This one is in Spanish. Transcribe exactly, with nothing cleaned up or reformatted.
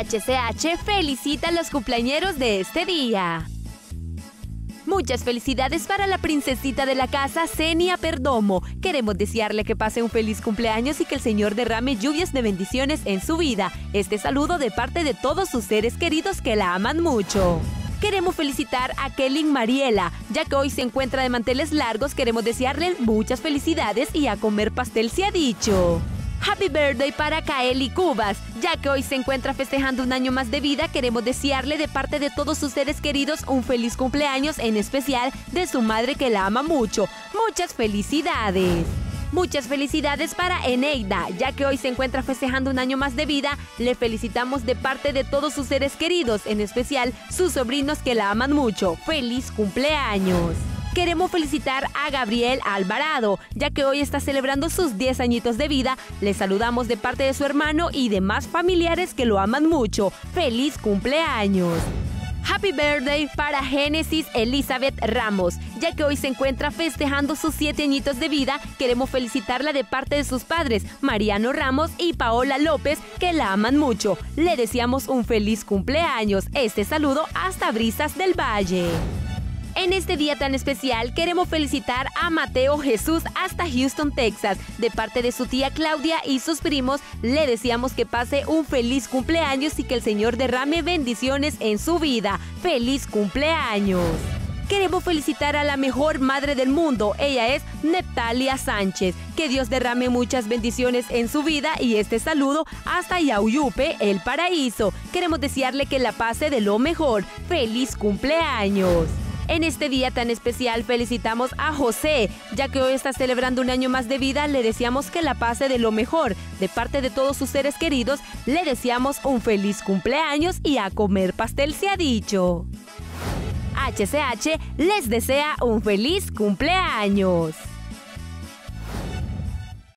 H C H felicita a los cumpleañeros de este día. Muchas felicidades para la princesita de la casa, Zenia Perdomo. Queremos desearle que pase un feliz cumpleaños y que el Señor derrame lluvias de bendiciones en su vida. Este saludo de parte de todos sus seres queridos que la aman mucho. Queremos felicitar a Kelly Mariela, ya que hoy se encuentra de manteles largos. Queremos desearle muchas felicidades y a comer pastel se ha dicho. Happy birthday para Kaeli Cubas, ya que hoy se encuentra festejando un año más de vida. Queremos desearle de parte de todos sus seres queridos un feliz cumpleaños, en especial de su madre que la ama mucho. Muchas felicidades. Muchas felicidades para Eneida, ya que hoy se encuentra festejando un año más de vida. Le felicitamos de parte de todos sus seres queridos, en especial sus sobrinos que la aman mucho. ¡Feliz cumpleaños! Queremos felicitar a Gabriel Alvarado, ya que hoy está celebrando sus diez añitos de vida. Le saludamos de parte de su hermano y demás familiares que lo aman mucho. ¡Feliz cumpleaños! Happy birthday para Génesis Elizabeth Ramos, ya que hoy se encuentra festejando sus siete añitos de vida. Queremos felicitarla de parte de sus padres, Mariano Ramos y Paola López, que la aman mucho. Le deseamos un feliz cumpleaños. Este saludo hasta Brisas del Valle. En este día tan especial queremos felicitar a Mateo Jesús hasta Houston, Texas. De parte de su tía Claudia y sus primos, le deseamos que pase un feliz cumpleaños y que el Señor derrame bendiciones en su vida. ¡Feliz cumpleaños! Queremos felicitar a la mejor madre del mundo. Ella es Neptalia Sánchez. Que Dios derrame muchas bendiciones en su vida y este saludo hasta Yauyupe, El Paraíso. Queremos desearle que la pase de lo mejor. ¡Feliz cumpleaños! En este día tan especial felicitamos a José, ya que hoy está celebrando un año más de vida. Le deseamos que la pase de lo mejor. De parte de todos sus seres queridos, le deseamos un feliz cumpleaños y a comer pastel se ha dicho. H C H les desea un feliz cumpleaños.